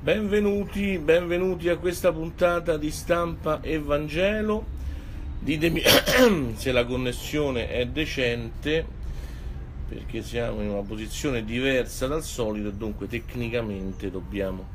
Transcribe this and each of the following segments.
Benvenuti a questa puntata di Stampa e Vangelo. Ditemi se la connessione è decente, perché siamo in una posizione diversa dal solito e dunque tecnicamente dobbiamo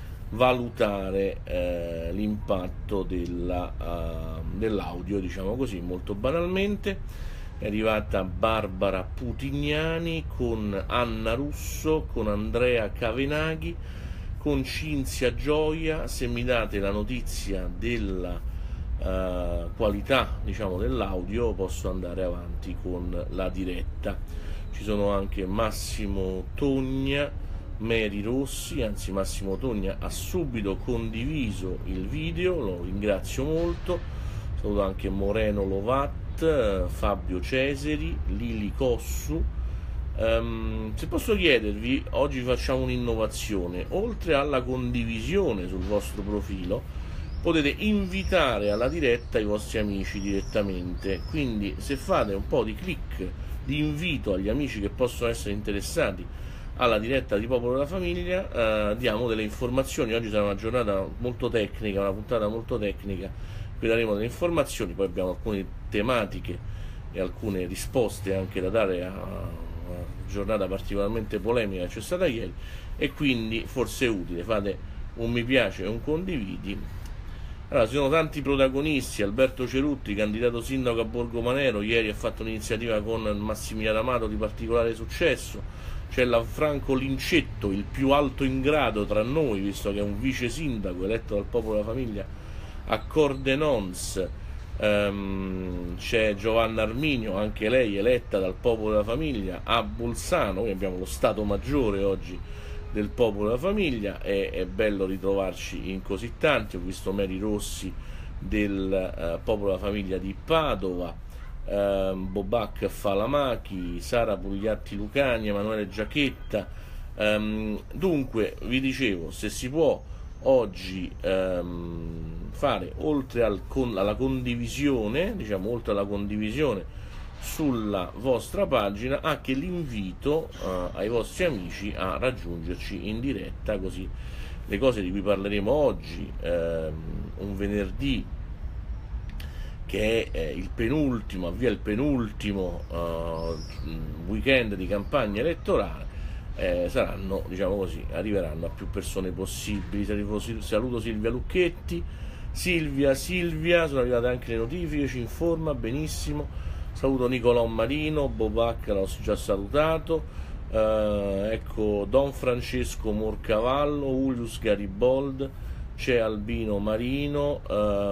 valutare l'impatto dell'audio, diciamo così, molto banalmente. È arrivata Barbara Putignani con Anna Russo, con Andrea Cavenaghi, con Cinzia Gioia. Se mi date la notizia della qualità, diciamo, dell'audio, posso andare avanti con la diretta. Ci sono anche Massimo Togna, Mary Rossi, anzi Massimo Togna ha subito condiviso il video, lo ringrazio molto. Saluto anche Moreno Lovat, Fabio Ceseri, Lili Cossu. Se posso chiedervi, oggi facciamo un'innovazione: oltre alla condivisione sul vostro profilo potete invitare alla diretta i vostri amici direttamente, quindi se fate un po' di click di invito agli amici che possono essere interessati alla diretta di Popolo della Famiglia, diamo delle informazioni. Oggi sarà una giornata molto tecnica, una puntata molto tecnica, qui daremo delle informazioni, poi abbiamo alcune tematiche e alcune risposte anche da dare a una giornata particolarmente polemica che c'è stata ieri, e quindi forse è utile. Fate un mi piace e un condividi. Allora, ci sono tanti protagonisti. Alberto Cerutti, candidato sindaco a Borgomanero, ieri ha fatto un'iniziativa con Massimiliano Amato di particolare successo. C'è Franco Lincetto, il più alto in grado tra noi, visto che è un vice sindaco eletto dal Popolo della Famiglia a Cordenons. C'è Giovanna Arminio, anche lei eletta dal Popolo della Famiglia a Bolzano. Noi abbiamo lo Stato Maggiore oggi del Popolo della Famiglia, è bello ritrovarci in così tanti. Ho visto Mary Rossi del Popolo della Famiglia di Padova, Bobac Falamachi, Sara Pugliatti Lucani, Emanuele Giachetta. Dunque vi dicevo, se si può oggi fare, oltre alla condivisione, diciamo, oltre alla condivisione sulla vostra pagina, anche l'invito ai vostri amici a raggiungerci in diretta, così le cose di cui parleremo oggi, un venerdì che è il penultimo, avvia il penultimo weekend di campagna elettorale, saranno, diciamo così, arriveranno a più persone possibili. Saluto Silvia Lucchetti. Silvia, sono arrivate anche le notifiche, ci informa, benissimo. Saluto Nicolò Marino, Bobac l'ho già salutato, ecco Don Francesco Morcavallo, Julius Garibold, c'è Albino Marino,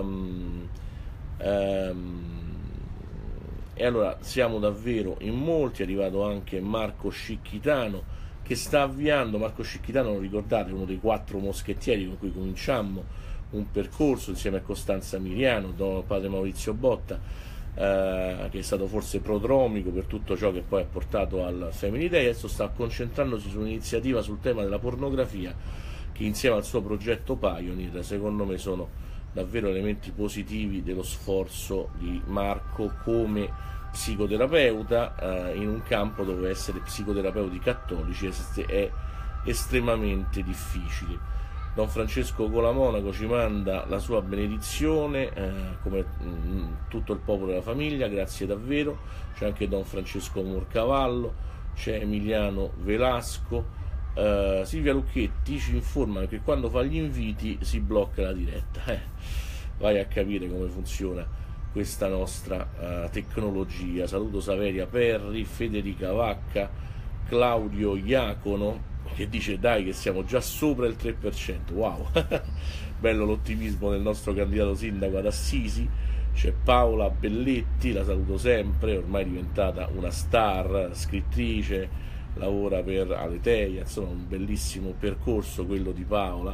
e allora siamo davvero in molti. È arrivato anche Marco Scicchitano che sta avviando. Marco Scicchitano, lo ricordate, uno dei 4 moschettieri con cui cominciammo un percorso insieme a Costanza Miriano, don padre Maurizio Botta, che è stato forse prodromico per tutto ciò che poi ha portato al Family Day. Adesso sta concentrandosi su un'iniziativa sul tema della pornografia, che insieme al suo progetto Pioneer, secondo me, sono davvero elementi positivi dello sforzo di Marco come psicoterapeuta in un campo dove essere psicoterapeuti cattolici è estremamente difficile. Don Francesco Colamonaco ci manda la sua benedizione, come tutto il Popolo della Famiglia, grazie davvero. C'è anche Don Francesco Morcavallo, c'è Emiliano Velasco. Silvia Lucchetti ci informa che quando fa gli inviti si blocca la diretta. Vai a capire come funziona questa nostra tecnologia. Saluto Saveria Perri, Federica Vacca, Claudio Iacono, che dice dai che siamo già sopra il 3%. Wow, bello l'ottimismo del nostro candidato sindaco ad Assisi. C'è Paola Belletti, la saluto sempre, ormai è diventata una star, scrittrice, lavora per Aleteia, insomma un bellissimo percorso quello di Paola,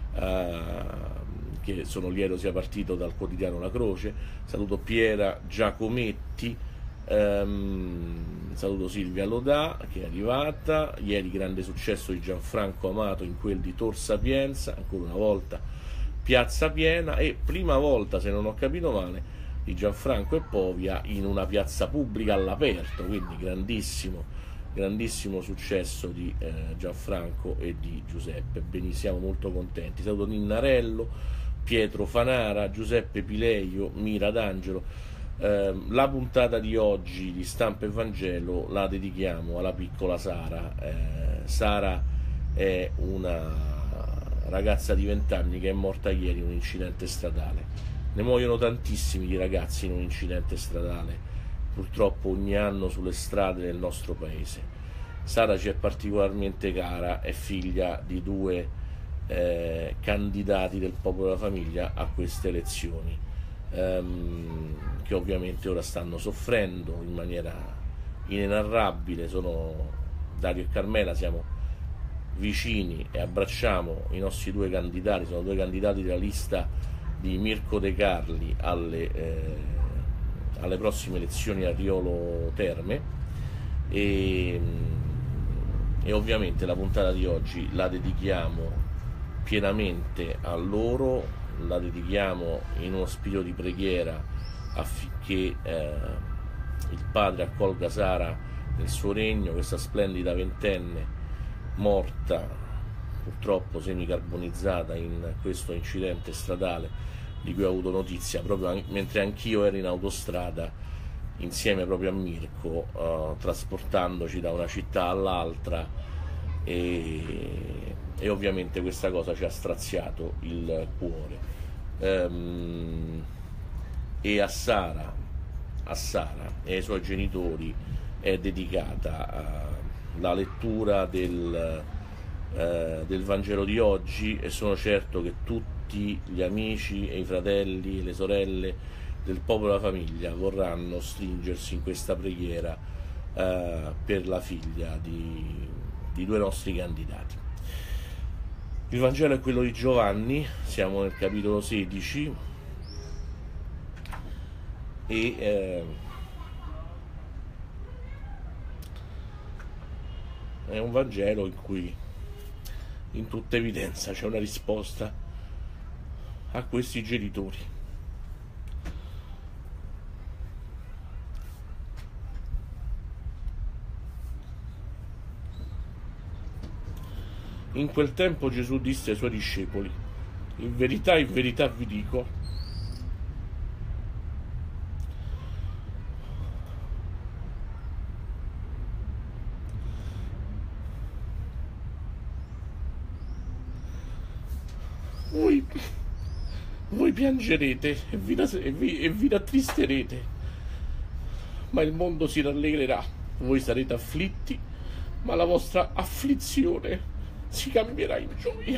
che sono lieto sia partito dal quotidiano La Croce. Saluto Piera Giacometti, saluto Silvia Lodà che è arrivata. Ieri grande successo di Gianfranco Amato in quel di Tor Sapienza, ancora una volta piazza piena, e prima volta, se non ho capito male, di Gianfranco e Povia in una piazza pubblica all'aperto, quindi grandissimo grandissimo successo di Gianfranco e di Giuseppe. Bene, siamo molto contenti. Saluto Ninnarello, Pietro Fanara, Giuseppe Pileio, Mira D'Angelo. La puntata di oggi di Stampa e Vangelo la dedichiamo alla piccola Sara. Sara è una ragazza di 20 anni che è morta ieri in un incidente stradale. Ne muoiono tantissimi di ragazzi in un incidente stradale, purtroppo ogni anno sulle strade del nostro paese. Sara ci è particolarmente cara, è figlia di due candidati del Popolo della Famiglia a queste elezioni, che ovviamente ora stanno soffrendo in maniera inenarrabile. Dario e Carmela siamo vicini e abbracciamo i nostri due candidati, sono due candidati della lista di Mirko De Carli alle prossime elezioni a Riolo Terme, e ovviamente la puntata di oggi la dedichiamo pienamente a loro, la dedichiamo in uno spirito di preghiera affinché il Padre accolga Sara nel suo regno, questa splendida ventenne morta purtroppo semicarbonizzata in questo incidente stradale di cui ho avuto notizia proprio mentre anch'io ero in autostrada insieme proprio a Mirko, trasportandoci da una città all'altra, e ovviamente questa cosa ci ha straziato il cuore. E a Sara e ai suoi genitori è dedicata la lettura del Vangelo di oggi, e sono certo che tutti gli amici e i fratelli e le sorelle del Popolo della Famiglia vorranno stringersi in questa preghiera per la figlia di due nostri candidati. Il Vangelo è quello di Giovanni, siamo nel capitolo 16 e è un Vangelo in cui in tutta evidenza c'è una risposta a questi genitori. In quel tempo Gesù disse ai suoi discepoli: in verità vi dico, voi piangerete e vi rattristerete, ma il mondo si rallegrerà. Voi sarete afflitti, ma la vostra afflizione si cambierà in gioia.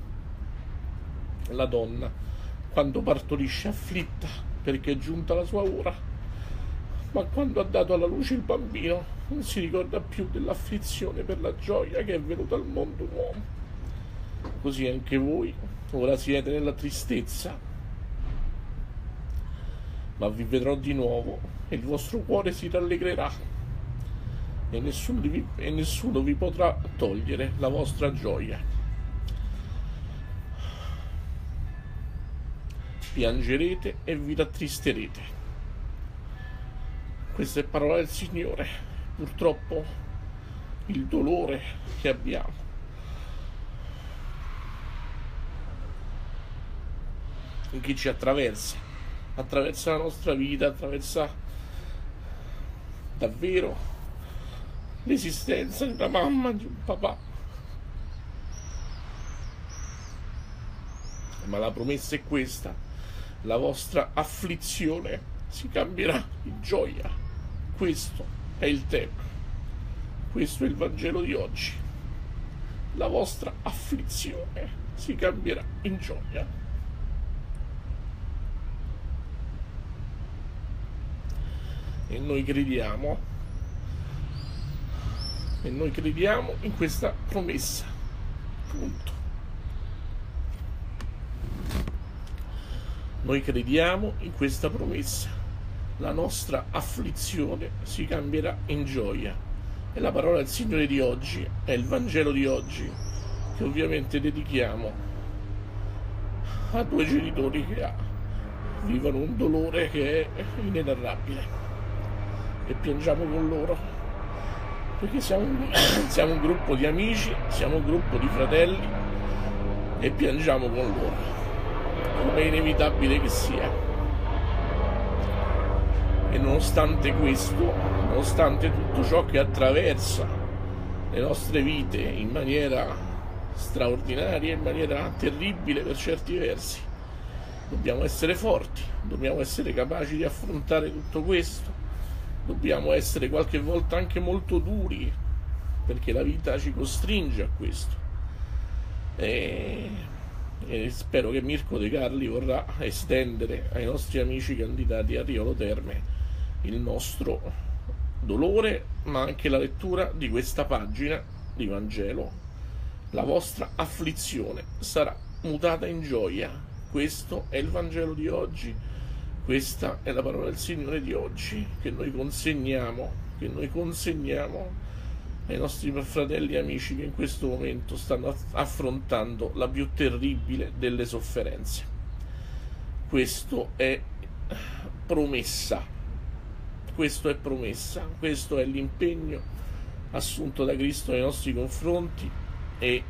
La donna, quando partorisce, è afflitta perché è giunta la sua ora, ma quando ha dato alla luce il bambino non si ricorda più dell'afflizione per la gioia che è venuta al mondo un uomo. Così anche voi ora siete nella tristezza, ma vi vedrò di nuovo e il vostro cuore si rallegrerà, e nessuno vi potrà togliere la vostra gioia. Piangerete e vi rattristerete. Questa è parola del Signore. Purtroppo il dolore che abbiamo, che ci attraversa la nostra vita, attraversa davvero l'esistenza di una mamma, di un papà. Ma la promessa è questa: la vostra afflizione si cambierà in gioia. Questo è il tema, questo è il Vangelo di oggi. La vostra afflizione si cambierà in gioia. E noi crediamo in questa promessa, punto. Noi crediamo in questa promessa. La nostra afflizione si cambierà in gioia. E la parola del Signore di oggi è il Vangelo di oggi, che ovviamente dedichiamo a due genitori che vivono un dolore che è inenarrabile, e piangiamo con loro perché siamo un gruppo di amici, siamo un gruppo di fratelli e piangiamo con loro, come è inevitabile che sia. E nonostante questo, nonostante tutto ciò che attraversa le nostre vite in maniera straordinaria, in maniera terribile per certi versi, dobbiamo essere forti, dobbiamo essere capaci di affrontare tutto questo. Dobbiamo essere qualche volta anche molto duri, perché la vita ci costringe a questo. E spero che Mirko De Carli vorrà estendere ai nostri amici candidati a Riolo Terme il nostro dolore, ma anche la lettura di questa pagina di Vangelo. La vostra afflizione sarà mutata in gioia. Questo è il Vangelo di oggi. Questa è la parola del Signore di oggi che noi consegniamo ai nostri fratelli e amici che in questo momento stanno affrontando la più terribile delle sofferenze. Questo è promessa, questo è l'impegno assunto da Cristo nei nostri confronti, e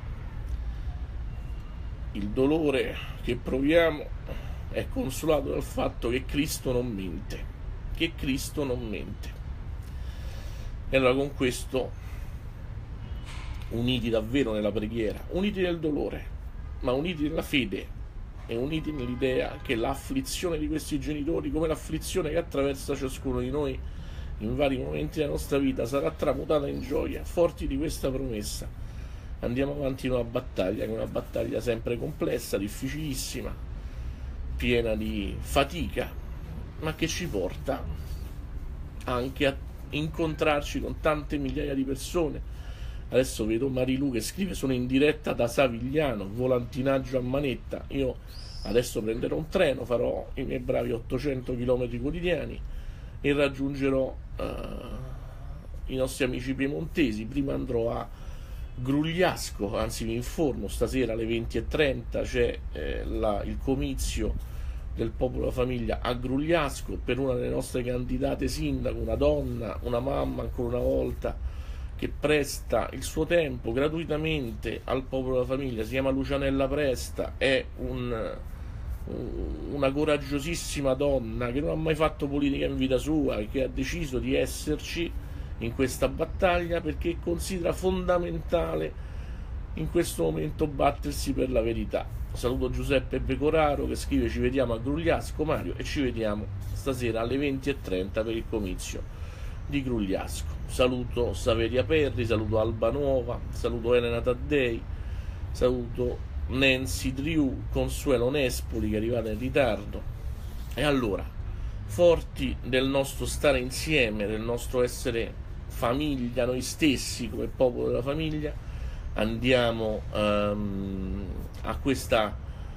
il dolore che proviamo è consolato dal fatto che Cristo non mente, E allora con questo, uniti davvero nella preghiera, uniti nel dolore, ma uniti nella fede e uniti nell'idea che l'afflizione di questi genitori, come l'afflizione che attraversa ciascuno di noi in vari momenti della nostra vita, sarà tramutata in gioia, forti di questa promessa, andiamo avanti in una battaglia, che è una battaglia sempre complessa, difficilissima, piena di fatica, ma che ci porta anche a incontrarci con tante migliaia di persone. Adesso vedo Marilu che scrive: sono in diretta da Savigliano, volantinaggio a manetta. Io adesso prenderò un treno, farò i miei bravi 800 km quotidiani e raggiungerò i nostri amici piemontesi. Prima andrò a Grugliasco, anzi vi informo, stasera alle 20:30 c'è il comizio del Popolo della Famiglia a Grugliasco per una delle nostre candidate sindaco, una donna, una mamma ancora una volta, che presta il suo tempo gratuitamente al Popolo della Famiglia. Si chiama Lucianella Presta, è una coraggiosissima donna che non ha mai fatto politica in vita sua e che ha deciso di esserci in questa battaglia perché considera fondamentale in questo momento battersi per la verità. Saluto Giuseppe Pecoraro che scrive: ci vediamo a Grugliasco, Mario, e ci vediamo stasera alle 20:30 per il comizio di Grugliasco. Saluto Saveria Perri, saluto Alba Nuova, saluto Elena Taddei, saluto Nancy Driu, Consuelo Nespoli che è arrivata in ritardo. E allora, forti del nostro stare insieme, del nostro essere famiglia, noi stessi come Popolo della Famiglia, andiamo a questa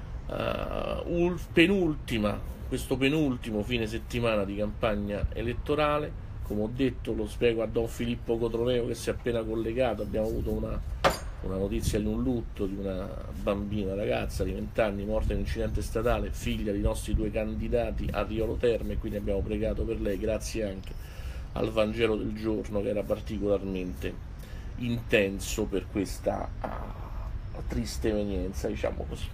questo penultimo fine settimana di campagna elettorale. Come ho detto, lo spiego a Don Filippo Cotroneo che si è appena collegato. Abbiamo avuto una notizia di un lutto di una bambina, ragazza di 20 anni morta in un incidente stradale, figlia di nostri due candidati a Riolo Terme, e quindi abbiamo pregato per lei, grazie anche al Vangelo del giorno che era particolarmente intenso per questa triste evenienza, diciamo così.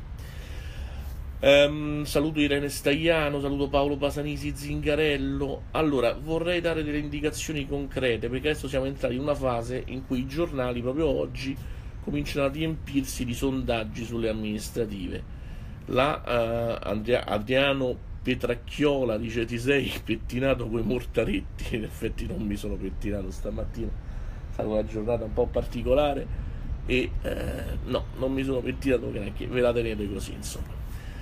Saluto Irene Stagliano, saluto Paolo Pasanisi Zingarello. Allora, vorrei dare delle indicazioni concrete, perché adesso siamo entrati in una fase in cui i giornali proprio oggi cominciano a riempirsi di sondaggi sulle amministrative. Adriano Petracchiola dice: ti sei pettinato coi mortaretti? In effetti non mi sono pettinato stamattina, è stata una giornata un po' particolare e no, non mi sono pettinato neanche, ve la tenete così, insomma.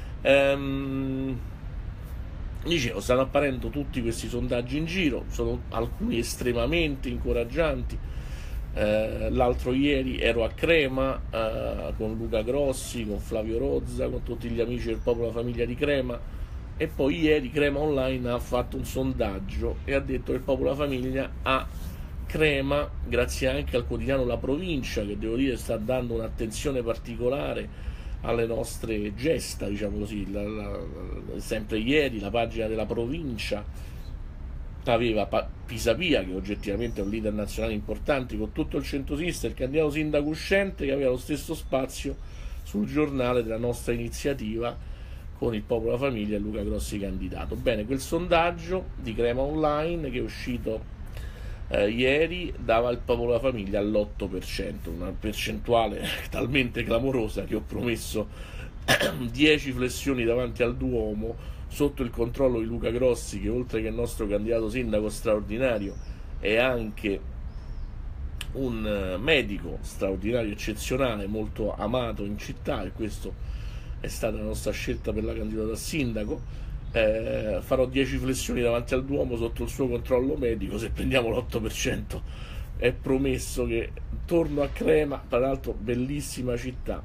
Dicevo, stanno apparendo tutti questi sondaggi in giro, sono alcuni estremamente incoraggianti. L'altro ieri ero a Crema con Luca Grossi, con Flavio Rozza, con tutti gli amici del Popolo della Famiglia di Crema, e poi ieri Crema Online ha fatto un sondaggio e ha detto che il Popolo della Famiglia a Crema, grazie anche al quotidiano La Provincia, che devo dire sta dando un'attenzione particolare alle nostre gesta, diciamo così, sempre ieri la pagina della Provincia aveva Pisapia, che oggettivamente è un leader nazionale importante, con tutto il centro-sinistra, il candidato sindaco uscente che aveva lo stesso spazio sul giornale della nostra iniziativa, con il Popolo della Famiglia e Luca Grossi candidato. Bene, quel sondaggio di Crema Online che è uscito ieri dava il Popolo della Famiglia all'8%, una percentuale talmente clamorosa che ho promesso 10 flessioni davanti al Duomo sotto il controllo di Luca Grossi, che oltre che il nostro candidato sindaco straordinario è anche un medico straordinario, eccezionale, molto amato in città, e questo è stata la nostra scelta per la candidatura a sindaco. Farò 10 flessioni davanti al Duomo sotto il suo controllo medico. Se prendiamo l'8% è promesso che torno a Crema, tra l'altro bellissima città,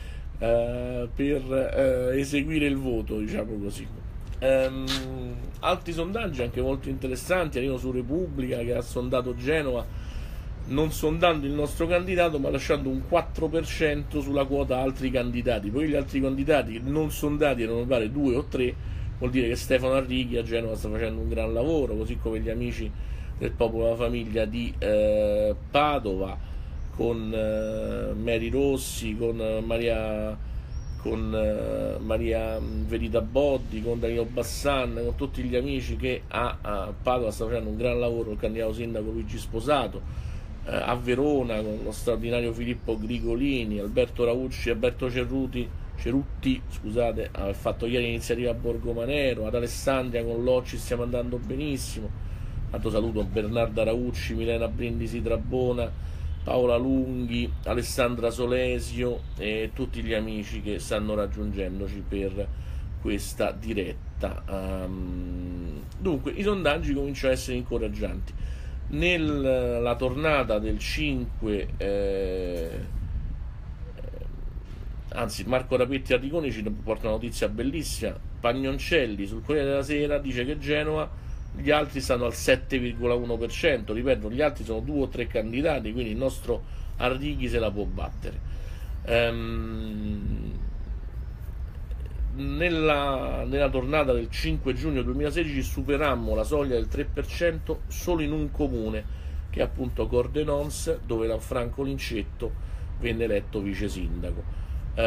per eseguire il voto, diciamo così. Altri sondaggi anche molto interessanti arrivano su Repubblica, che ha sondato Genova, non sondando il nostro candidato ma lasciando un 4% sulla quota altri candidati. Poi gli altri candidati non sondati erano, mi pare, 2 o 3. Vuol dire che Stefano Arrighi a Genova sta facendo un gran lavoro, così come gli amici del Popolo della Famiglia di Padova, con Mary Rossi, con Maria Verita Boddi, con Danilo Bassan, con tutti gli amici che a Padova sta facendo un gran lavoro, il candidato sindaco Luigi Sposato, a Verona con lo straordinario Filippo Grigolini, Alberto Cerutti, scusate, ha fatto ieri l'iniziativa a Borgomanero, ad Alessandria con Locci stiamo andando benissimo. Tanto saluto Bernarda Raucci, Milena Brindisi Trabona, Paola Lunghi, Alessandra Solesio e tutti gli amici che stanno raggiungendoci per questa diretta. Dunque i sondaggi cominciano a essere incoraggianti. Nella tornata del 5 anzi, Marco Rapetti Arrigoni ci porta una notizia bellissima. Pagnoncelli sul Corriere della Sera dice che Genova, gli altri stanno al 7,1%, ripeto, gli altri sono 2 o 3 candidati, quindi il nostro Arrighi se la può battere. Nella tornata del 5 giugno 2016 superammo la soglia del 3% solo in un comune, che è appunto Cordenons, dove Lanfranco Lincetto venne eletto vice sindaco.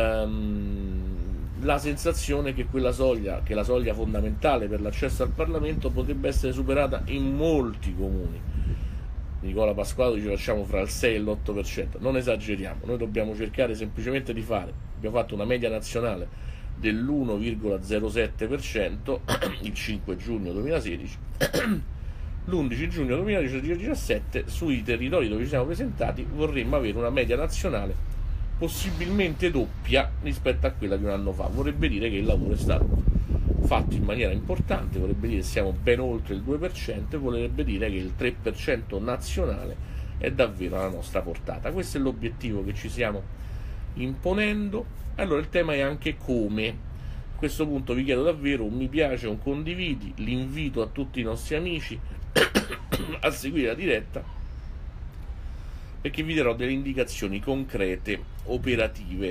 La sensazione è che quella soglia, che è la soglia fondamentale per l'accesso al Parlamento, potrebbe essere superata in molti comuni. Nicola Pasquale dice facciamo fra il 6 e l'8%, non esageriamo, noi dobbiamo cercare semplicemente di fare, abbiamo fatto una media nazionale dell'1,07% il 5 giugno 2016, l'11 giugno 2017 sui territori dove ci siamo presentati vorremmo avere una media nazionale possibilmente doppia rispetto a quella di un anno fa. Vorrebbe dire che il lavoro è stato fatto in maniera importante, vorrebbe dire che siamo ben oltre il 2% e vorrebbe dire che il 3% nazionale è davvero alla nostra portata. Questo è l'obiettivo che ci stiamo imponendo. Allora il tema è anche come. A questo punto vi chiedo davvero un mi piace, un condividi, l'invito a tutti i nostri amici a seguire la diretta, perché vi darò delle indicazioni concrete, operative,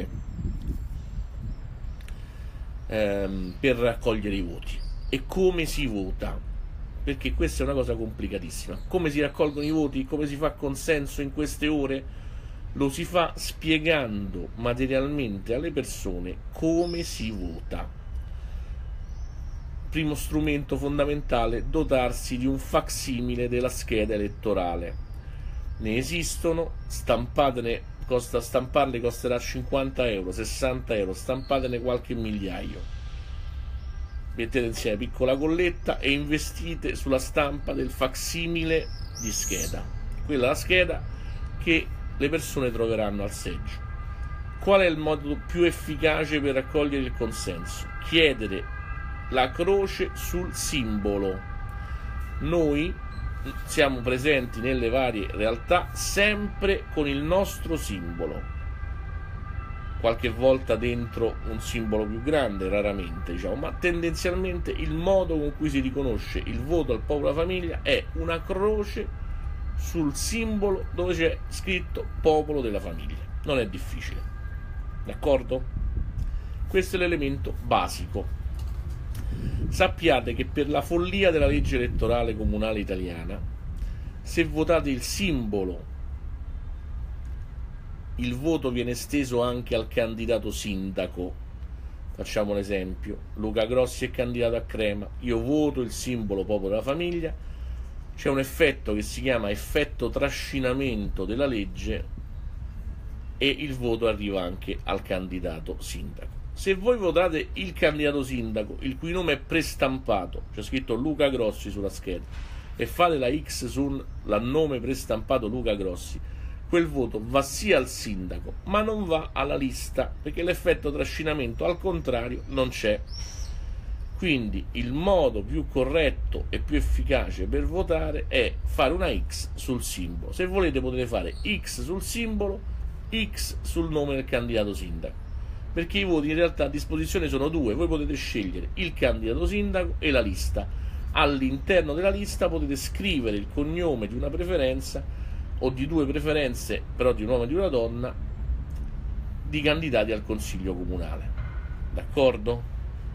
per raccogliere i voti. E come si vota? Perché questa è una cosa complicatissima. Come si raccolgono i voti? Come si fa consenso in queste ore? Lo si fa spiegando materialmente alle persone come si vota. Primo strumento fondamentale, dotarsi di un facsimile della scheda elettorale. Ne esistono, stamparle costerà 50 euro, 60 euro, stampatene qualche migliaio, mettete insieme piccola colletta e investite sulla stampa del facsimile di scheda, quella è la scheda che le persone troveranno al seggio. Qual è il modo più efficace per raccogliere il consenso? Chiedere la croce sul simbolo. Noi siamo presenti nelle varie realtà sempre con il nostro simbolo, qualche volta dentro un simbolo più grande, raramente, diciamo, ma tendenzialmente il modo con cui si riconosce il voto al Popolo della Famiglia è una croce sul simbolo dove c'è scritto Popolo della Famiglia. Non è difficile, d'accordo? Questo è l'elemento basico. Sappiate che per la follia della legge elettorale comunale italiana, se votate il simbolo, il voto viene esteso anche al candidato sindaco. Facciamo un esempio: Luca Grossi è candidato a Crema, io voto il simbolo Popolo della Famiglia, c'è un effetto che si chiama effetto trascinamento della legge e il voto arriva anche al candidato sindaco. Se voi votate il candidato sindaco, il cui nome è prestampato, c'è scritto Luca Grossi sulla scheda, e fate la X sul nome prestampato Luca Grossi, quel voto va sia al sindaco, ma non va alla lista, perché l'effetto trascinamento, al contrario, non c'è. Quindi il modo più corretto e più efficace per votare è fare una X sul simbolo. Se volete potete fare X sul simbolo, X sul nome del candidato sindaco, perché i voti in realtà a disposizione sono due. Voi potete scegliere il candidato sindaco e la lista. All'interno della lista potete scrivere il cognome di una preferenza o di due preferenze, però di un uomo e di una donna, di candidati al consiglio comunale. D'accordo?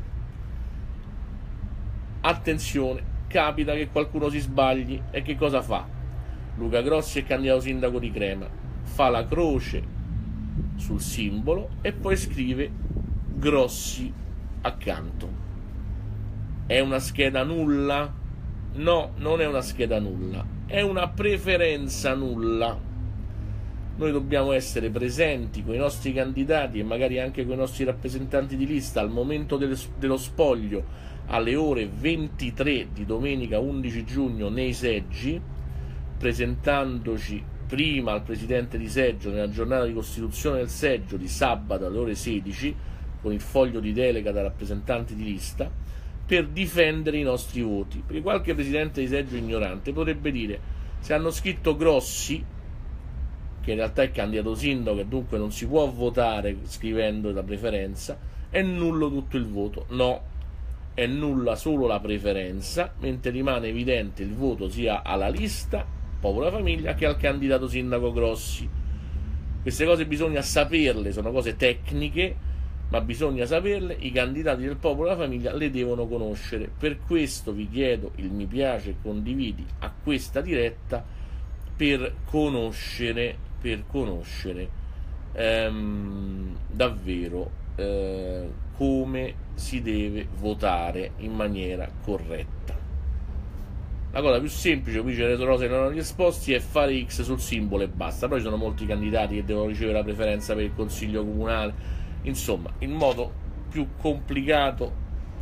Attenzione, capita che qualcuno si sbagli e che cosa fa? Luca Grossi è candidato sindaco di Crema, fa la croce sul simbolo e poi scrive Grossi accanto. È una scheda nulla? No, non è una scheda nulla, è una preferenza nulla. Noi dobbiamo essere presenti con i nostri candidati e magari anche con i nostri rappresentanti di lista al momento dello spoglio alle ore 23 di domenica 11 giugno nei seggi, presentandoci prima al presidente di seggio nella giornata di costituzione del seggio di sabato alle ore 16 con il foglio di delega da rappresentanti di lista, per difendere i nostri voti. Perché qualche presidente di seggio ignorante potrebbe dire: se hanno scritto Grossi, che in realtà è candidato sindaco e dunque non si può votare scrivendo la preferenza, è nullo tutto il voto. No, è nulla solo la preferenza, mentre rimane evidente il voto sia alla lista Popolo della Famiglia che al candidato sindaco Grossi. Queste cose bisogna saperle, sono cose tecniche, ma bisogna saperle. I candidati del Popolo della Famiglia le devono conoscere. Per questo vi chiedo il mi piace e condividi a questa diretta, per conoscere davvero come si deve votare in maniera corretta. La cosa più semplice, qui c'è le rose non hanno risposti, è fare X sul simbolo e basta. Poi ci sono molti candidati che devono ricevere la preferenza per il consiglio comunale. Insomma, il modo più complicato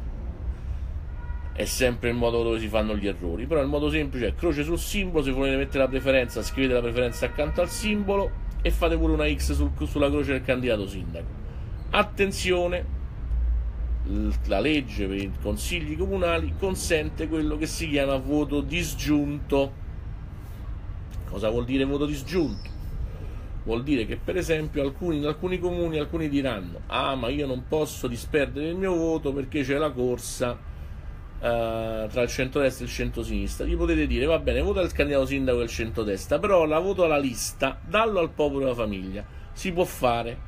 è sempre il modo dove si fanno gli errori, però il modo semplice è croce sul simbolo. Se volete mettere la preferenza, scrivete la preferenza accanto al simbolo e fate pure una X sulla croce del candidato sindaco. Attenzione, la legge per i consigli comunali consente quello che si chiama voto disgiunto. Cosa vuol dire voto disgiunto? Vuol dire che per esempio in alcuni comuni alcuni diranno: ah, ma io non posso disperdere il mio voto perché c'è la corsa tra il centrodestra e il centrosinistra. Gli potete dire: va bene, vota il candidato sindaco del centrodestra, però la voto alla lista, dallo al Popolo della Famiglia. Si può fare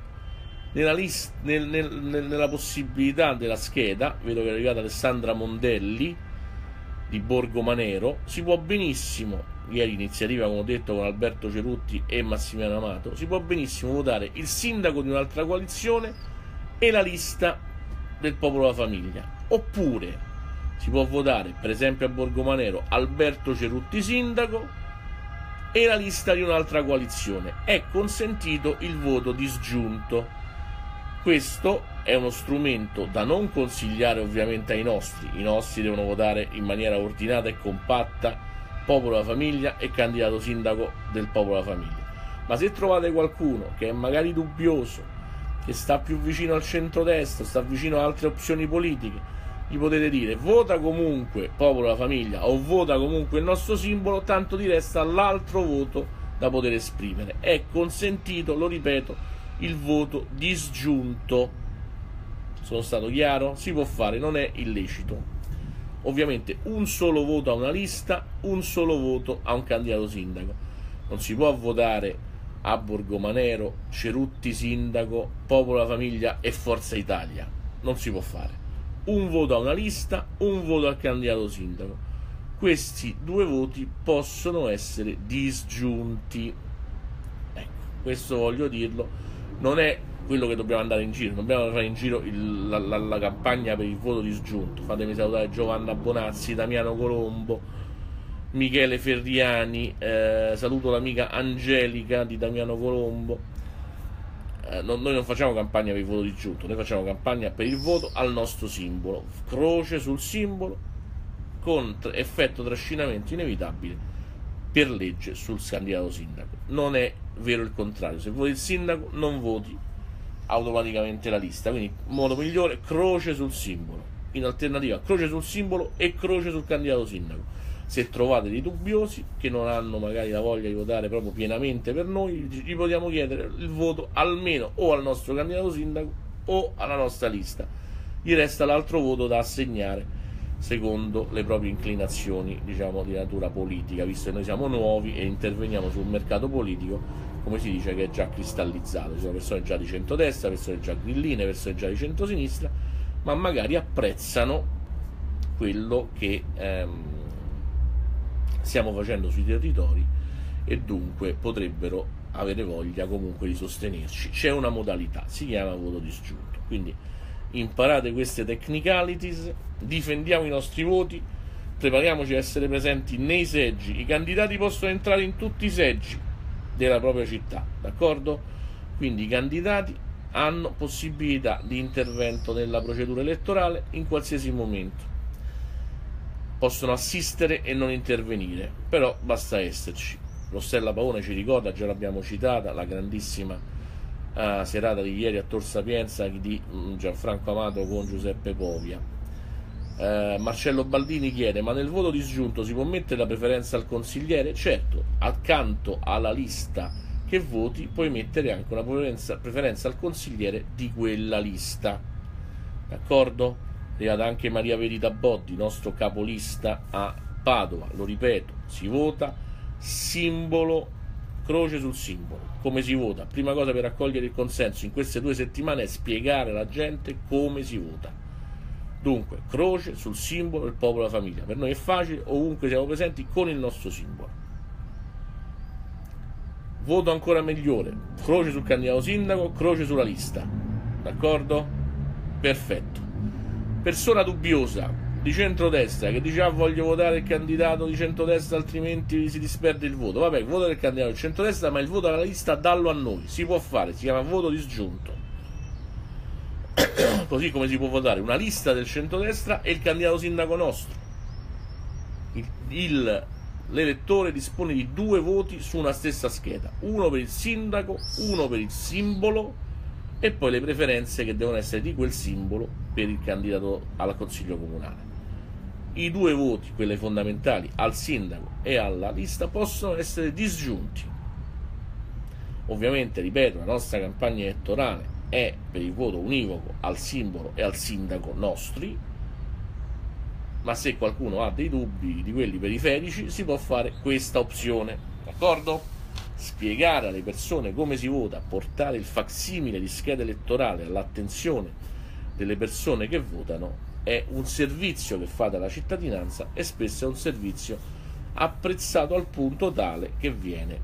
nella possibilità della scheda. Vedo che è arrivata Alessandra Mondelli di Borgomanero. Si può benissimo, ieri iniziativa come ho detto con Alberto Cerutti e Massimiliano Amato, si può benissimo votare il sindaco di un'altra coalizione e la lista del Popolo della Famiglia. Oppure si può votare, per esempio a Borgomanero, Alberto Cerutti sindaco e la lista di un'altra coalizione. È consentito il voto disgiunto. Questo è uno strumento da non consigliare ovviamente ai nostri. I nostri devono votare in maniera ordinata e compatta Popolo della Famiglia e candidato sindaco del Popolo della Famiglia. Ma se trovate qualcuno che è magari dubbioso, che sta più vicino al centrodestra, sta vicino a altre opzioni politiche, gli potete dire: vota comunque Popolo della Famiglia o vota comunque il nostro simbolo, tanto ti resta l'altro voto da poter esprimere. È consentito, lo ripeto, il voto disgiunto. Sono stato chiaro? Si può fare, non è illecito. Ovviamente un solo voto a una lista, un solo voto a un candidato sindaco. Non si può votare a Borgomanero Cerutti sindaco, Popolo della Famiglia e Forza Italia. Non si può fare. un voto a una lista, un voto al candidato sindaco. Questi 2 voti possono essere disgiunti. Ecco, questo voglio dirlo, non è quello che dobbiamo andare in giro, dobbiamo fare in giro la campagna per il voto disgiunto. Fatemi salutare Giovanna Bonazzi, Damiano Colombo, Michele Ferriani, saluto l'amica Angelica di Damiano Colombo. Noi non facciamo campagna per il voto disgiunto, noi facciamo campagna per il voto al nostro simbolo, croce sul simbolo, con effetto trascinamento inevitabile per legge sul candidato sindaco. Non è vero il contrario, se voti il sindaco non voti automaticamente la lista, quindi modo migliore, croce sul simbolo, in alternativa croce sul simbolo e croce sul candidato sindaco. Se trovate dei dubbiosi che non hanno magari la voglia di votare proprio pienamente per noi, gli possiamo chiedere il voto almeno o al nostro candidato sindaco o alla nostra lista. Gli resta l'altro voto da assegnare secondo le proprie inclinazioni, diciamo, di natura politica, visto che noi siamo nuovi e interveniamo sul mercato politico, come si dice, che è già cristallizzato. Ci sono persone già di centrodestra, persone già grilline, persone già di centrosinistra, ma magari apprezzano quello che stiamo facendo sui territori e dunque potrebbero avere voglia comunque di sostenerci. C'è una modalità, si chiama voto disgiunto, quindi imparate queste technicalities, difendiamo i nostri voti, prepariamoci a essere presenti nei seggi. I candidati possono entrare in tutti i seggi della propria città, d'accordo? Quindi i candidati hanno possibilità di intervento nella procedura elettorale in qualsiasi momento. Possono assistere e non intervenire, però basta esserci. Rossella Pavone ci ricorda, già l'abbiamo citata, la grandissima serata di ieri a Tor Sapienza di Gianfranco Amato con Giuseppe Povia. Marcello Baldini chiede: ma nel voto disgiunto si può mettere la preferenza al consigliere? Certo, accanto alla lista che voti puoi mettere anche una preferenza al consigliere di quella lista, d'accordo? È arrivata anche Maria Verita Boddi, nostro capolista a Padova. Lo ripeto, si vota simbolo, croce sul simbolo. Come si vota? Prima cosa per raccogliere il consenso in queste 2 settimane è spiegare alla gente come si vota. Dunque, croce sul simbolo del popolo e la famiglia. Per noi è facile, ovunque siamo presenti con il nostro simbolo. Voto ancora migliore, croce sul candidato sindaco, croce sulla lista, d'accordo? Perfetto. Persona dubbiosa di centrodestra che dice: voglio votare il candidato di centrodestra altrimenti si disperde il voto. Vabbè, vota del candidato di centrodestra, ma il voto alla lista dallo a noi. Si può fare, si chiama voto disgiunto. Così come si può votare una lista del centrodestra e il candidato sindaco nostro. L'elettore dispone di 2 voti su una stessa scheda, uno per il sindaco, uno per il simbolo e poi le preferenze che devono essere di quel simbolo per il candidato al consiglio comunale. I 2 voti, quelli fondamentali, al sindaco e alla lista, possono essere disgiunti. Ovviamente, ripeto, la nostra campagna elettorale è per il voto univoco al simbolo e al sindaco nostri, ma se qualcuno ha dei dubbi di quelli periferici si può fare questa opzione, d'accordo? Spiegare alle persone come si vota, portare il facsimile di scheda elettorale all'attenzione delle persone che votano è un servizio che fate alla cittadinanza e spesso è un servizio apprezzato al punto tale che viene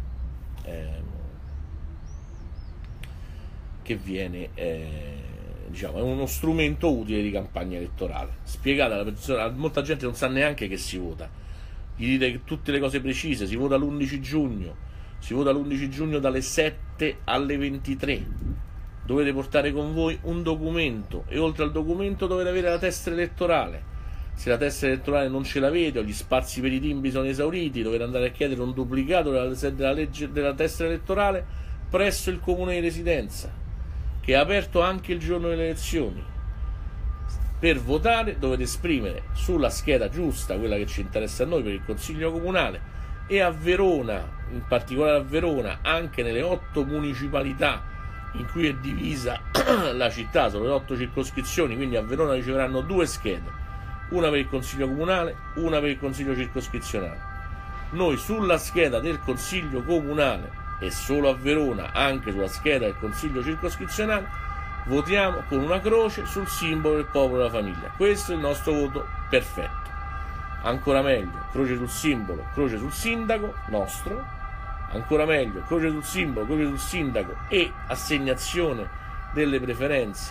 diciamo, è uno strumento utile di campagna elettorale. Spiegate alla persona, molta gente non sa neanche che si vota, gli dite tutte le cose precise: si vota l'11 giugno, si vota l'11 giugno dalle 7 alle 23, dovete portare con voi un documento e oltre al documento dovete avere la tessera elettorale. Se la tessera elettorale non ce l'avete o gli spazi per i timbri sono esauriti, dovete andare a chiedere un duplicato della tessera elettorale presso il comune di residenza, che è aperto anche il giorno delle elezioni. Per votare dovete esprimere sulla scheda giusta, quella che ci interessa a noi per il consiglio comunale, e a Verona, in particolare a Verona, anche nelle 8 municipalità in cui è divisa la città, sono le 8 circoscrizioni, quindi a Verona riceveranno 2 schede, una per il consiglio comunale, una per il consiglio circoscrizionale. Noi sulla scheda del consiglio comunale e solo a Verona anche sulla scheda del consiglio circoscrizionale votiamo con una croce sul simbolo del popolo della famiglia. Questo è il nostro voto perfetto. Ancora meglio, croce sul simbolo, croce sul sindaco nostro. Ancora meglio, croce sul simbolo, croce sul sindaco e assegnazione delle preferenze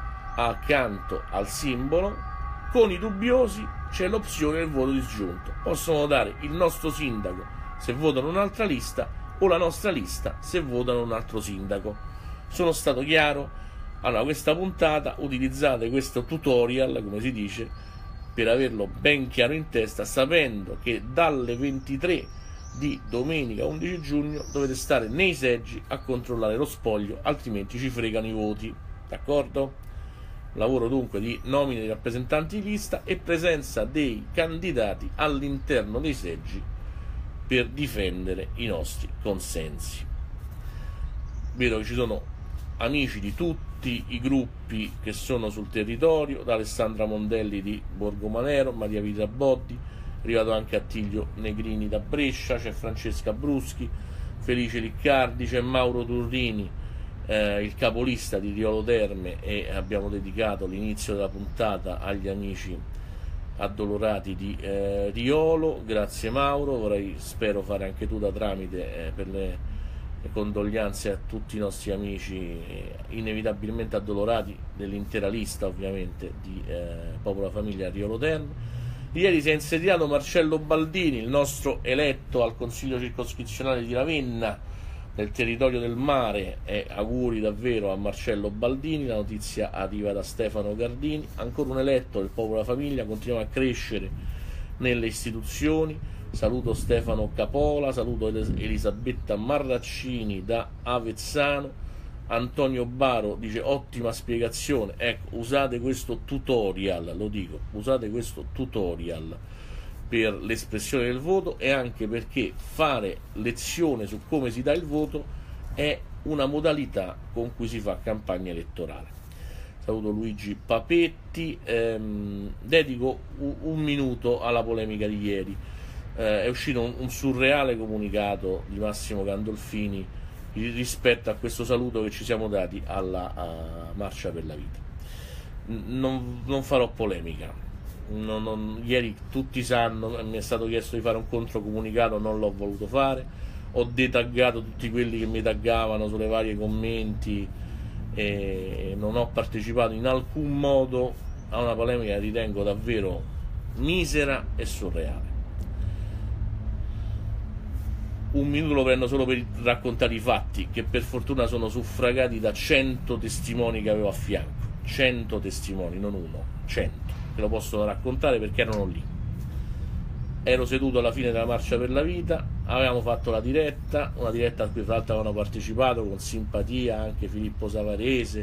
accanto al simbolo. Con i dubbiosi c'è l'opzione del voto disgiunto. Possono votare il nostro sindaco se votano un'altra lista o la nostra lista se votano un altro sindaco. Sono stato chiaro? Allora, questa puntata utilizzate questo tutorial, come si dice, per averlo ben chiaro in testa, sapendo che dalle 23 di domenica 11 giugno dovete stare nei seggi a controllare lo spoglio, altrimenti ci fregano i voti, d'accordo? Lavoro dunque di nomine dei rappresentanti di lista e presenza dei candidati all'interno dei seggi per difendere i nostri consensi. Vedo che ci sono amici di tutti i gruppi che sono sul territorio, da Alessandra Mondelli di Borgomanero, Maria Vita Boddi, è arrivato anche Attilio Negrini da Brescia, c'è Francesca Bruschi, Felice Liccardi, c'è Mauro Turrini, il capolista di Riolo Terme, e abbiamo dedicato l'inizio della puntata agli amici addolorati di Riolo. Grazie Mauro, spero fare anche tu da tramite per le condoglianze a tutti i nostri amici inevitabilmente addolorati dell'intera lista ovviamente di Popolo Famiglia Riolo Terme. Ieri si è insediato Marcello Baldini, il nostro eletto al Consiglio circoscrizionale di Ravenna del territorio del mare, e auguri davvero a Marcello Baldini. La notizia arriva da Stefano Gardini. Ancora un eletto del Popolo Famiglia, continuiamo a crescere nelle istituzioni. Saluto Stefano Capola, saluto Elisabetta Marraccini da Avezzano. Antonio Baro dice ottima spiegazione. Ecco, usate questo tutorial, lo dico, usate questo tutorial per l'espressione del voto, e anche perché fare lezione su come si dà il voto è una modalità con cui si fa campagna elettorale. Saluto Luigi Papetti. Dedico un minuto alla polemica di ieri. È uscito un surreale comunicato di Massimo Gandolfini rispetto a questo saluto che ci siamo dati alla Marcia per la Vita. Non farò polemica. Ieri tutti sanno, mi è stato chiesto di fare un controcomunicato, non l'ho voluto fare. Ho detaggato tutti quelli che mi taggavano sulle varie commenti e non ho partecipato in alcun modo a una polemica che ritengo davvero misera e surreale. Un minuto lo prendo solo per raccontare i fatti, che per fortuna sono suffragati da 100 testimoni che avevo a fianco. 100 testimoni, non uno, 100, che lo possono raccontare perché erano lì. Ero seduto alla fine della Marcia per la Vita, avevamo fatto una diretta a cui tra l'altro avevano partecipato con simpatia anche Filippo Savarese,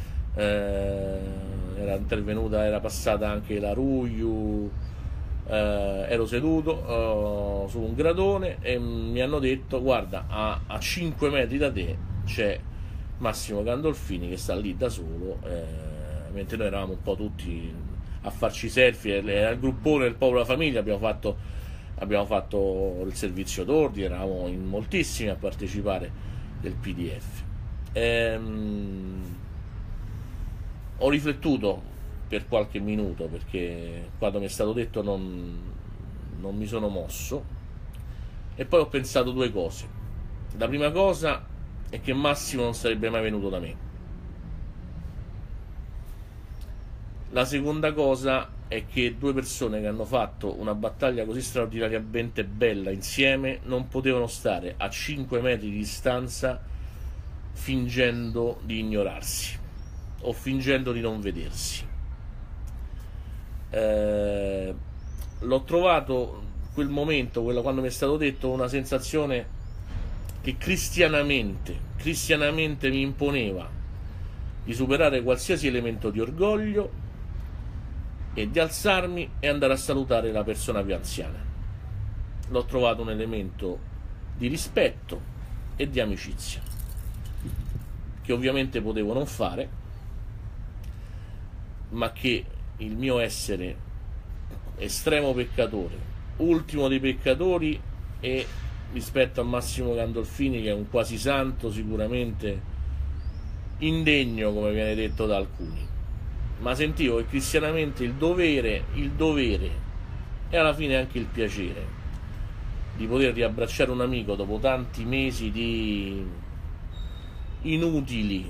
era intervenuta, era passata anche la Ruiu. Ero seduto su un gradone e mi hanno detto: guarda, a 5 metri da te c'è Massimo Gandolfini che sta lì da solo, mentre noi eravamo un po' tutti a farci selfie. Era il gruppone del Popolo Famiglia, abbiamo fatto il servizio d'ordine, eravamo in moltissimi a partecipare del PDF. Ho riflettuto per qualche minuto, perché quando mi è stato detto non mi sono mosso, e poi ho pensato due cose. La prima cosa è che Massimo non sarebbe mai venuto da me. La seconda cosa è che due persone che hanno fatto una battaglia così straordinariamente bella insieme non potevano stare a 5 metri di distanza fingendo di ignorarsi o fingendo di non vedersi. L'ho trovato quel momento, quando mi è stato detto, una sensazione che cristianamente mi imponeva di superare qualsiasi elemento di orgoglio e di alzarmi e andare a salutare la persona più anziana. L'ho trovato un elemento di rispetto e di amicizia, che ovviamente potevo non fare, ma che il mio essere estremo peccatore, ultimo dei peccatori, e rispetto a Massimo Gandolfini, che è un quasi santo, sicuramente indegno, come viene detto da alcuni, ma sentivo che cristianamente il dovere e alla fine anche il piacere di poter riabbracciare un amico dopo tanti mesi di inutili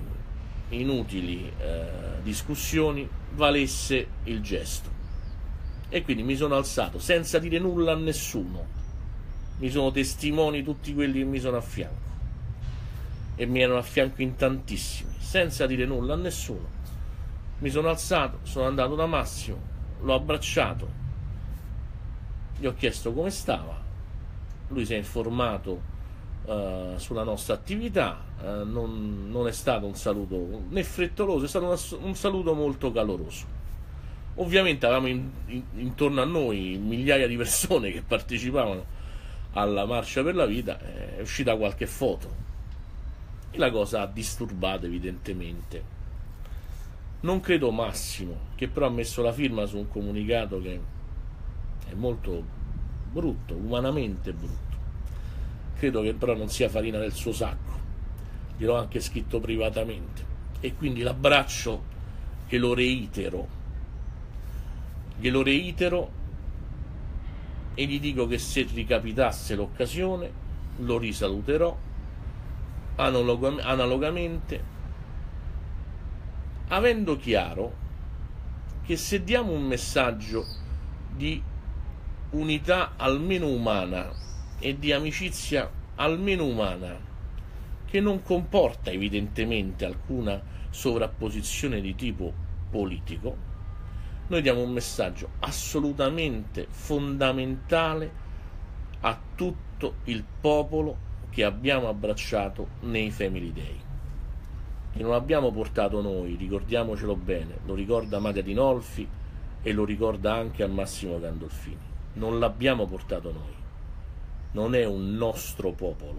discussioni valesse il gesto. E quindi mi sono alzato senza dire nulla a nessuno, mi sono testimoni tutti quelli che mi sono a fianco, e mi erano a fianco in tantissimi, senza dire nulla a nessuno mi sono alzato, sono andato da Massimo, l'ho abbracciato, gli ho chiesto come stava, lui si è informato sulla nostra attività, non è stato un saluto né frettoloso, è stato un saluto molto caloroso. Ovviamente avevamo intorno a noi migliaia di persone che partecipavano alla Marcia per la Vita, è uscita qualche foto e la cosa ha disturbato evidentemente. Non credo Massimo, che però ha messo la firma su un comunicato che è molto brutto, umanamente brutto. Credo che però non sia farina del suo sacco, gliel'ho anche scritto privatamente, e quindi l'abbraccio glielo reitero e gli dico che se ricapitasse l'occasione lo risaluterò analogamente, avendo chiaro che se diamo un messaggio di unità almeno umana e di amicizia almeno umana, che non comporta evidentemente alcuna sovrapposizione di tipo politico, noi diamo un messaggio assolutamente fondamentale a tutto il popolo che abbiamo abbracciato nei Family Day, che non abbiamo portato noi, ricordiamocelo bene, lo ricorda Maria Dinolfi e lo ricorda anche a Massimo Gandolfini, non l'abbiamo portato noi, non è un nostro popolo,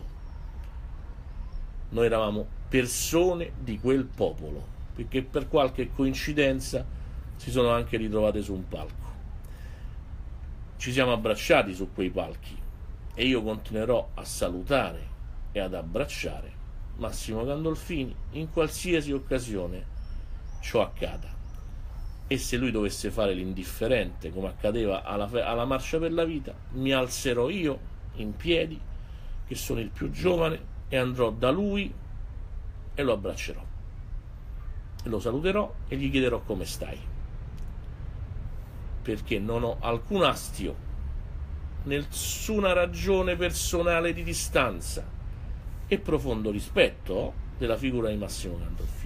noi eravamo persone di quel popolo, perché per qualche coincidenza si sono anche ritrovate su un palco, ci siamo abbracciati su quei palchi e io continuerò a salutare e ad abbracciare Massimo Gandolfini in qualsiasi occasione ciò accada. E se lui dovesse fare l'indifferente, come accadeva alla Marcia per la Vita, mi alzerò io in piedi, che sono il più giovane, e andrò da lui e lo abbraccerò e lo saluterò e gli chiederò come stai, perché non ho alcun astio, nessuna ragione personale di distanza e profondo rispetto della figura di Massimo Gandolfini.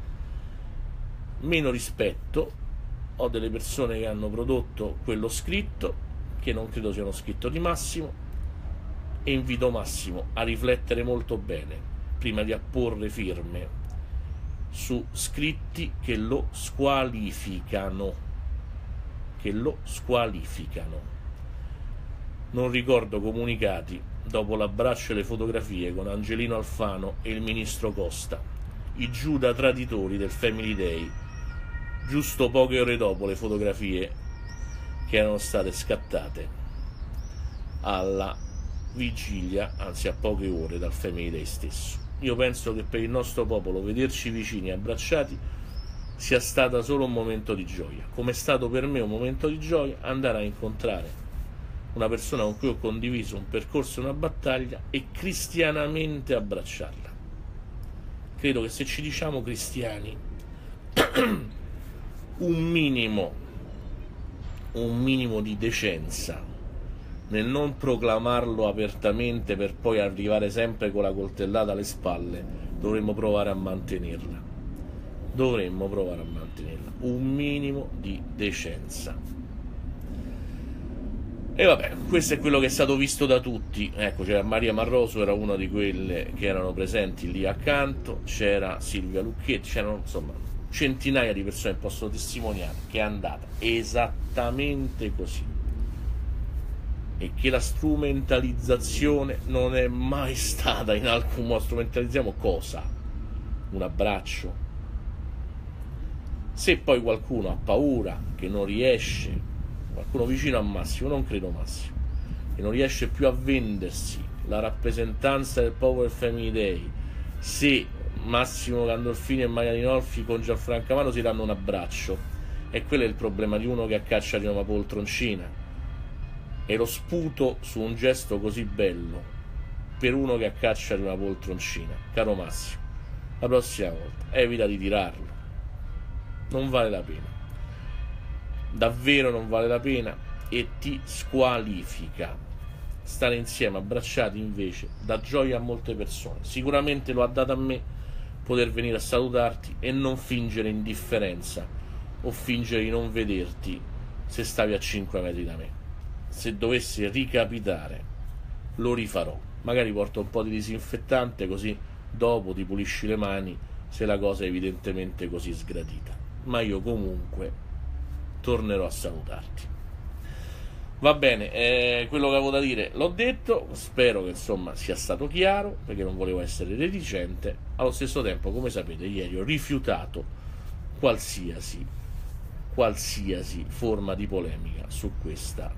Meno rispetto ho delle persone che hanno prodotto quello scritto, che non credo sia uno scritto di Massimo, e invito Massimo a riflettere molto bene prima di apporre firme su scritti che lo squalificano, Non ricordo comunicati dopo l'abbraccio e le fotografie con Angelino Alfano e il ministro Costa, i Giuda traditori del Family Day, giusto poche ore dopo le fotografie che erano state scattate alla vigilia, anzi a poche ore dal Family Day stesso. Io penso che per il nostro popolo vederci vicini e abbracciati sia stata solo un momento di gioia, come è stato per me un momento di gioia andare a incontrare una persona con cui ho condiviso un percorso e una battaglia e cristianamente abbracciarla. Credo che se ci diciamo cristiani un minimo di decenza nel non proclamarlo apertamente per poi arrivare sempre con la coltellata alle spalle, dovremmo provare a mantenerla. Un minimo di decenza. E vabbè, questo è quello che è stato visto da tutti. Ecco, c'era Maria Marroso, era una di quelle che erano presenti lì accanto, c'era Silvia Lucchetti, c'erano insomma centinaia di persone che possono testimoniare che è andata esattamente così, e che la strumentalizzazione non è mai stata in alcun modo. Strumentalizziamo cosa? Un abbraccio? Se poi qualcuno ha paura, che non riesce, qualcuno vicino a Massimo, non credo Massimo, che non riesce più a vendersi la rappresentanza del popolo del Family Day, se Massimo Gandolfini e Maria Rinolfi con Gianfranco Amaro si danno un abbraccio, e quello è il problema di uno che a caccia di una poltroncina, e lo sputo su un gesto così bello per uno che a caccia di una poltroncina. Caro Massimo, la prossima volta evita di tirarlo, non vale la pena, davvero non vale la pena, e ti squalifica. Stare insieme abbracciati invece dà gioia a molte persone, sicuramente lo ha dato a me poter venire a salutarti e non fingere indifferenza o fingere di non vederti se stavi a 5 metri da me. Se dovesse ricapitare lo rifarò, magari porto un po' di disinfettante, così dopo ti pulisci le mani se la cosa è evidentemente così sgradita, ma io comunque tornerò a salutarti. Va bene, quello che avevo da dire l'ho detto, spero che insomma sia stato chiaro, perché non volevo essere reticente. Allo stesso tempo, come sapete, ieri ho rifiutato qualsiasi forma di polemica su questa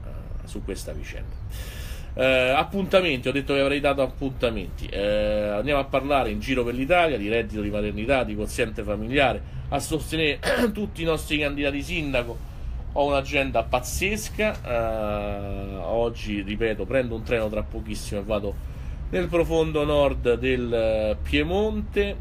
vicenda. Appuntamenti, ho detto che avrei dato appuntamenti. Andiamo a parlare in giro per l'Italia di reddito di maternità, di quoziente familiare, a sostenere tutti i nostri candidati sindaco. Ho un'agenda pazzesca, oggi, ripeto, prendo un treno tra pochissimo e vado nel profondo nord del Piemonte,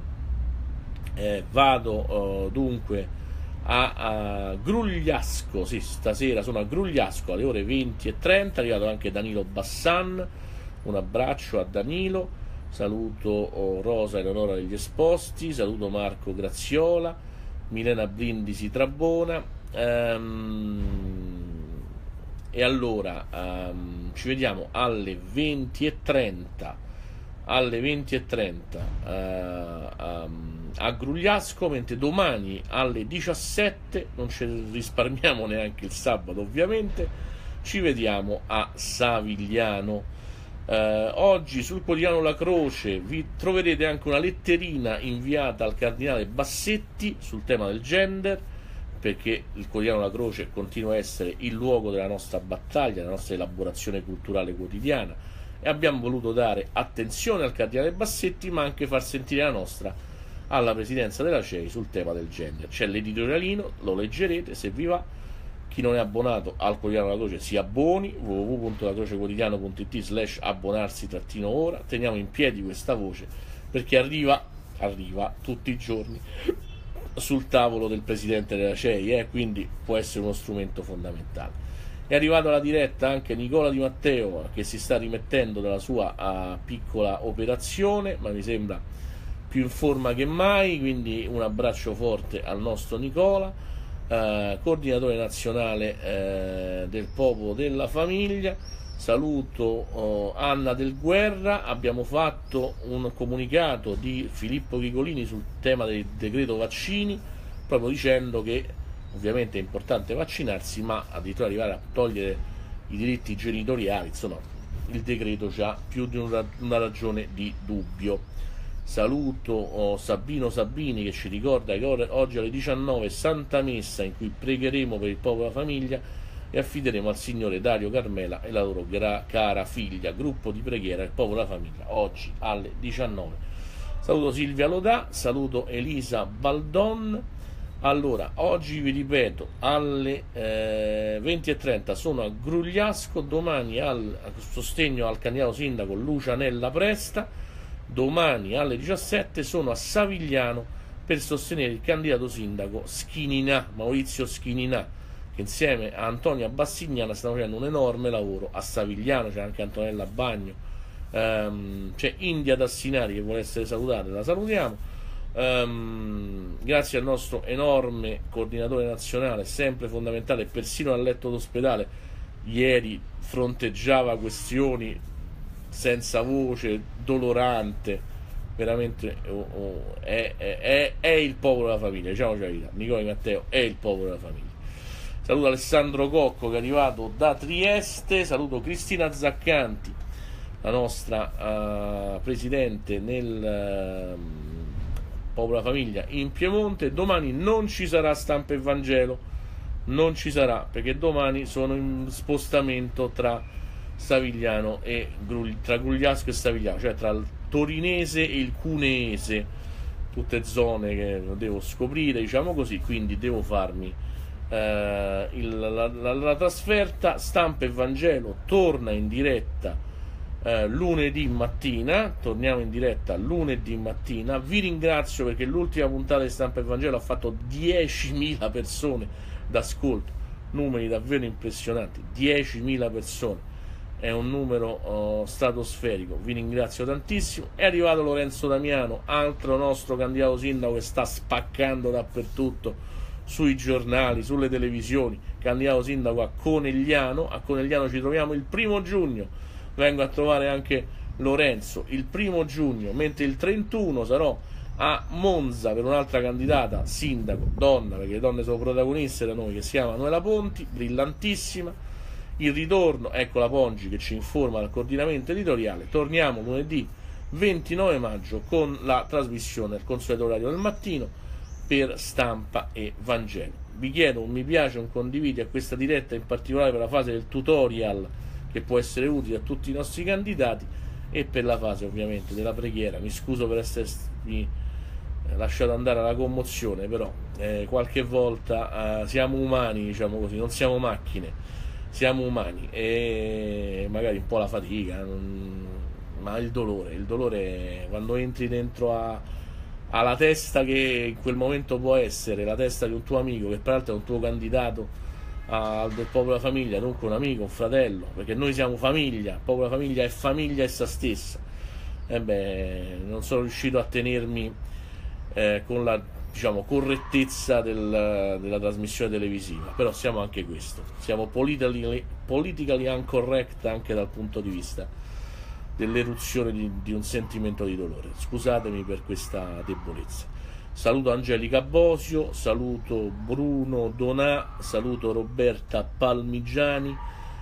vado dunque a Grugliasco, sì, stasera sono a Grugliasco alle ore 20:30, è arrivato anche Danilo Bassan, un abbraccio a Danilo, saluto Rosa Eleonora degli Esposti, saluto Marco Graziola, Milena Brindisi Trabona. E allora ci vediamo alle 20:30 a Grugliasco, mentre domani alle 17, non ci risparmiamo neanche il sabato ovviamente, ci vediamo a Savigliano. Oggi sul quotidiano La Croce vi troverete anche una letterina inviata al cardinale Bassetti sul tema del gender, perché il quotidiano La Croce continua a essere il luogo della nostra battaglia, della nostra elaborazione culturale quotidiana, e abbiamo voluto dare attenzione al cardinale Bassetti, ma anche far sentire la nostra alla presidenza della CEI sul tema del gender. C'è l'editorialino, lo leggerete se vi va. Chi non è abbonato al quotidiano La Croce si abboni, www.lacrocequotidiano.it/abbonarsi-ora. Teniamo in piedi questa voce, perché arriva tutti i giorni sul tavolo del presidente della CEI, quindi può essere uno strumento fondamentale. È arrivato alla diretta anche Nicola Di Matteo, che si sta rimettendo dalla sua piccola operazione, ma mi sembra più in forma che mai, quindi un abbraccio forte al nostro Nicola, coordinatore nazionale del Popolo della Famiglia. Saluto Anna Del Guerra. Abbiamo fatto un comunicato di Filippo Chigolini sul tema del decreto vaccini, proprio dicendo che ovviamente è importante vaccinarsi, ma addirittura arrivare a togliere i diritti genitoriali, insomma il decreto ha più di una ragione di dubbio. Saluto Sabino Sabini, che ci ricorda che oggi alle 19 Santa Messa, in cui pregheremo per il popolo della famiglia e affideremo al Signore Dario Carmela e la loro cara figlia. Gruppo di preghiera del popolo della famiglia, oggi alle 19. Saluto Silvia Lodà, saluto Elisa Baldon. Allora, oggi vi ripeto, alle 20:30 sono a Grugliasco, domani al sostegno al candidato sindaco Lucianella Presta, domani alle 17 sono a Savigliano per sostenere il candidato sindaco Maurizio Schininà, che insieme a Antonia Bassignana stanno facendo un enorme lavoro a Savigliano. C'è anche Antonella Bagno, c'è India Tassinari che vuole essere salutata, la salutiamo. Grazie al nostro enorme coordinatore nazionale, sempre fondamentale, persino al letto d'ospedale ieri fronteggiava questioni senza voce, dolorante, veramente è il popolo della famiglia, diciamoci la verità. Nicola Di Matteo è il popolo della famiglia. Saluto Alessandro Cocco, che è arrivato da Trieste, saluto Cristina Zaccanti, la nostra presidente nel Popolo della Famiglia in Piemonte. Domani non ci sarà Stampa e Vangelo, non ci sarà, perché domani sono in spostamento tra Grugliasco e Savigliano, cioè tra il torinese e il cuneese, tutte zone che devo scoprire, diciamo così, quindi devo farmi la trasferta. Stampa e Vangelo torna in diretta lunedì mattina, torniamo in diretta lunedì mattina. Vi ringrazio perché l'ultima puntata di Stampa e Vangelo ha fatto 10.000 persone d'ascolto, numeri davvero impressionanti, 10.000 persone, è un numero stratosferico, vi ringrazio tantissimo. È arrivato Lorenzo Damiano, altro nostro candidato sindaco che sta spaccando dappertutto, sui giornali, sulle televisioni, candidato sindaco a Conegliano. A Conegliano ci troviamo il 1° giugno, vengo a trovare anche Lorenzo il 1° giugno, mentre il 31 sarò a Monza per un'altra candidata sindaco, donna, perché le donne sono protagoniste da noi, che si chiama Manuela Ponti, brillantissima. Il ritorno, ecco la Pongi che ci informa del coordinamento editoriale. Torniamo lunedì 29 maggio con la trasmissione al consueto orario del mattino per Stampa e Vangelo. Vi chiedo un mi piace, un condividi a questa diretta, in particolare per la fase del tutorial che può essere utile a tutti i nostri candidati, e per la fase ovviamente della preghiera. Mi scuso per essermi lasciato andare alla commozione, però qualche volta siamo umani, diciamo così, non siamo macchine, siamo umani, e magari un po' la fatica, ma il dolore quando entri dentro alla testa che in quel momento può essere la testa di un tuo amico, che peraltro è un tuo candidato del Popolo della Famiglia, dunque un amico, un fratello, perché noi siamo famiglia, il Popolo della Famiglia è famiglia essa stessa. Non sono riuscito a tenermi con la, diciamo, correttezza della trasmissione televisiva, però siamo anche questo, siamo politically incorrect anche dal punto di vista dell'eruzione di un sentimento di dolore. Scusatemi per questa debolezza. Saluto Angelica Bosio, saluto Bruno Donà, saluto Roberta Palmigiani,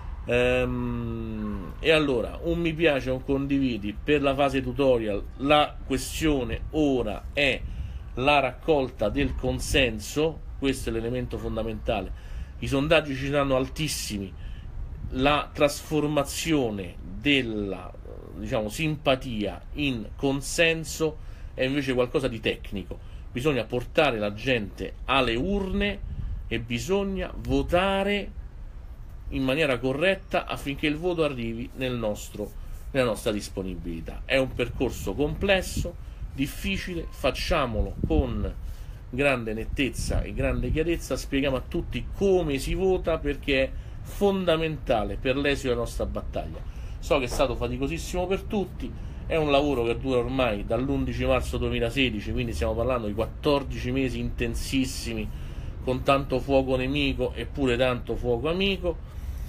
e allora un mi piace, un condividi per la fase tutorial. La questione ora è la raccolta del consenso, questo è l'elemento fondamentale. I sondaggi ci saranno altissimi, la trasformazione della, diciamo, simpatia in consenso è invece qualcosa di tecnico. Bisogna portare la gente alle urne e bisogna votare in maniera corretta affinché il voto arrivi nella nostra disponibilità. È un percorso complesso, difficile, facciamolo con grande nettezza e grande chiarezza, spieghiamo a tutti come si vota, perché è fondamentale per l'esito della nostra battaglia. So che è stato faticosissimo per tutti, è un lavoro che dura ormai dall'11 marzo 2016, quindi stiamo parlando di 14 mesi intensissimi, con tanto fuoco nemico eppure tanto fuoco amico,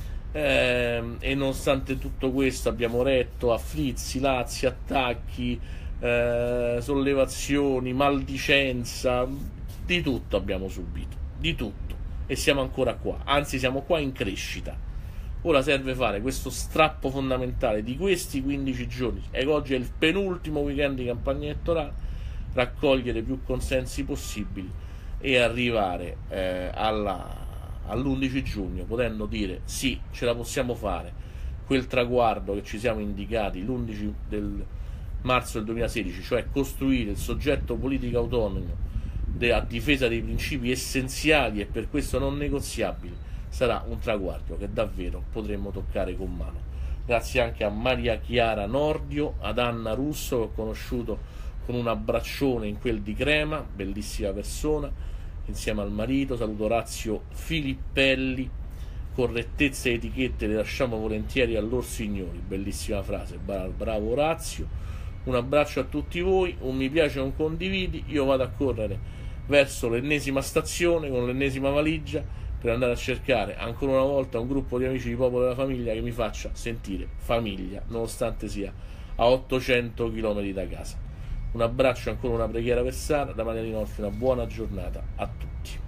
e nonostante tutto questo abbiamo retto a frizzi, lazzi, attacchi, sollevazioni, maldicenza, di tutto abbiamo subito, di tutto, e siamo ancora qua, anzi siamo qua in crescita. Ora serve fare questo strappo fondamentale di questi 15 giorni, e oggi è il penultimo weekend di campagna elettorale, raccogliere più consensi possibili e arrivare all'11 giugno potendo dire sì, ce la possiamo fare, quel traguardo che ci siamo indicati l'11 del marzo del 2016, cioè costruire il soggetto politico autonomo a difesa dei principi essenziali e per questo non negoziabili, sarà un traguardo che davvero potremmo toccare con mano. Grazie anche a Maria Chiara Nordio, ad Anna Russo, che ho conosciuto con un abbraccione in quel di Crema, bellissima persona, insieme al marito. Saluto Orazio Filippelli, correttezza e etichette le lasciamo volentieri a lor signori, bellissima frase, bravo Orazio. Un abbraccio a tutti voi, un mi piace, un condividi. Io vado a correre verso l'ennesima stazione con l'ennesima valigia per andare a cercare ancora una volta un gruppo di amici di Popolo della Famiglia che mi faccia sentire famiglia, nonostante sia a 800 km da casa. Un abbraccio, ancora una preghiera per Sara, da Maria Rinolfi, una buona giornata a tutti.